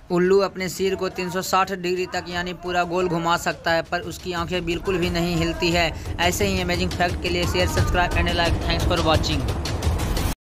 उल्लू अपने सिर को 360 डिग्री तक यानी पूरा गोल घुमा सकता है, पर उसकी आंखें बिल्कुल भी नहीं हिलती है। ऐसे ही अमेजिंग फैक्ट के लिए share, subscribe and like. Thanks for watching.